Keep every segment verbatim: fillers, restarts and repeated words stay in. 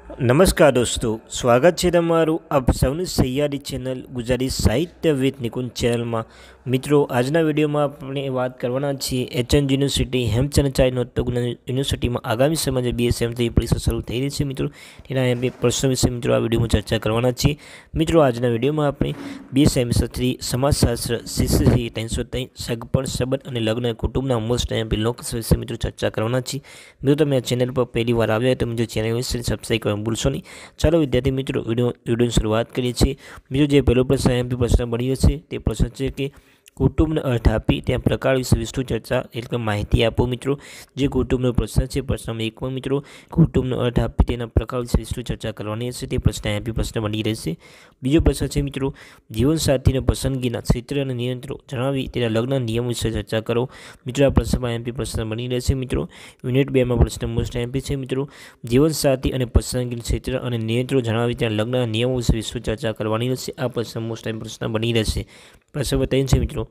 નમસ્કાર દોસ્તો, સ્વાગત છે તમારું આપ સૌની સહિયારી ચેનલ ગુજરાતી સાહિત્ય વિથ નિકુંજ ચેનલમાં। મિત્રો, આજના વિડીયોમાં આપણે વાત કરવાના છીએ એચએન યુનિવર્સિટી હેમચંદ્રાચાર્ય નોટબુક યુનિવર્સિટીમાં આગામી સમયે બીએસએમ થ્રી પરીક્ષા શરૂ થઈ રહી છે। મિત્રો, તેના બે પ્રશ્નો વિશે મિત્રો આ વિડીયોમાં ચર્ચા કરવાના છીએ। મિત્રો, આજના વિડીયોમાં આપણે બીએસએમ થ્રી સમાજશાસ્ત્ર શિષ્યશ્રી ત્રણસો ત્રણ સગપણ સંબંધ અને લગ્ન કુટુંબના મોસ્ટ એમપી લોકસ વિશે મિત્રો ચર્ચા કરવાના છીએ। મિત્રો, તમે આ ચેનલ પર પહેલી વાર આવ્યા તો મિત્રો ચેનલ વિશે સબસ્ક્રાઈબ કરવાનું ભૂલશો નહીં। ચાલો વિદ્યાર્થી મિત્રો વિડીયો વિડીયોની શરૂઆત કરીએ છીએ। મિત્રો, જે પહેલો પ્રશ્ન એમપી પ્રશ્ન બની છે તે પ્રશ્ન છે કે કુટુંબનો અર્થ આપી ત્યાં પ્રકાર વિશે વિસ્તૃત ચર્ચા એટલે માહિતી આપો। મિત્રો, જે કુટુંબનો પ્રશ્ન છે પ્રશ્ન નંબર એકમાં મિત્રો કુટુંબનો અર્થ આપી તેના પ્રકાર વિશે વિસ્તૃત ચર્ચા કરવાની હશે, તે પ્રશ્ન એમપી પ્રશ્ન બની રહેશે। બીજો પ્રશ્ન છે મિત્રો જીવનસાથીની પસંદગીના ક્ષેત્ર અને નિયંત્રો જણાવી તેના લગ્ન નિયમ વિશે ચર્ચા કરો। મિત્રો, આ પ્રશ્નમાં એમપી પ્રશ્ન બની રહેશે। મિત્રો, યુનિટ બે માં પ્રશ્ન મોસ્ટ એમપી છે। મિત્રો, જીવનસાથી અને પસંદગીના ક્ષેત્ર અને નિયંત્રો જણાવી ત્યાં લગ્નના નિયમો વિશે વિસ્તૃત ચર્ચા કરવાની રહેશે। આ પ્રશ્ન મોસ્ટ એમપી પ્રશ્ન બની રહેશે। પ્રશ્ન નંબર ત્રણ છે મિત્રો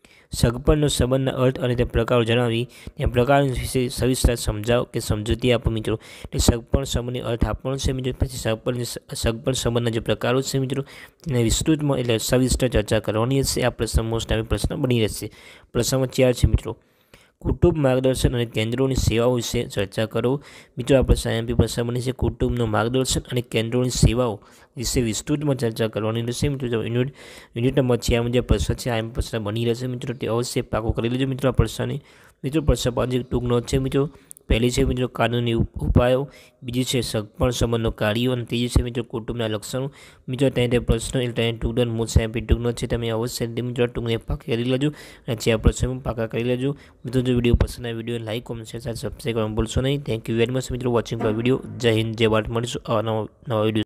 સગપણનો સંબંધના અર્થ અને તે પ્રકારો જણાવી ત્યાં પ્રકાર વિશે સવિસ્તાર સમજાવો કે સમજૂતી આપો। મિત્રો, એટલે સગપણ સંબંધનો અર્થ આપવાનો છે। મિત્રો, પછી સગપણ સગપણ સંબંધના જે પ્રકારો છે મિત્રો તેને વિસ્તૃતમાં એટલે સવિસ્તર ચર્ચા કરવાની હશે। આ પ્રશ્ન મોસ્ટ એમપી પ્રશ્ન બની રહેશે। પ્રશ્ન નંબર ચાર છે મિત્રો કુટુંબ માર્ગદર્શન અને કેન્દ્રોની સેવાઓ વિશે ચર્ચા કરો। મિત્રો, આ પ્રશ્ન એમપી પ્રશ્ન બની છે। કુટુંબનું માર્ગદર્શન અને કેન્દ્રોની સેવાઓ વિશે વિસ્તૃતમાં ચર્ચા કરવાની રહેશે। મિત્રો, યુનિટ યુનિટ નંબર ચાર મુજબ પ્રશ્ન છે આ એમ પ્રશ્ન બની રહેશે। મિત્રો, તે અવશ્ય પાકો કરી લેજો મિત્રો આ પ્રશ્નને। મિત્રો, પ્રશ્ન પાંચ ટૂંક નોંધ છે। મિત્રો, પહેલી છે મિત્રો કાનૂની ઉપાયો, બીજી છે સગપણ સંબંધનો કાર્યો અને ત્રીજી છે મિત્રો કુટુંબના લક્ષણો। મિત્રો, ત્યાં તે પ્રશ્નો એટલે ટૂંક નોંધ મોસ્ટ એમપી ટૂંક નોંધ છે, તમે અવશ્ય મિત્રો ટૂંકને પાકી કરી લેજો અને ચાર પ્રશ્નો પાકા કરી લેજો। મિત્રો, જો વિડીયો પસંદ આવે વિડીયો લાઈક કોમેન્ટ શેર સાથે સબસ્ક્રાઈબ કરવાનું ભૂલશો નહીં। થેન્ક યુ વેરી મચ મિત્રો વોચિંગ ફોર વિડીયો। જય હિન્દ, જય ભારત, મળીશું આવા નવા નવા વિડીયો।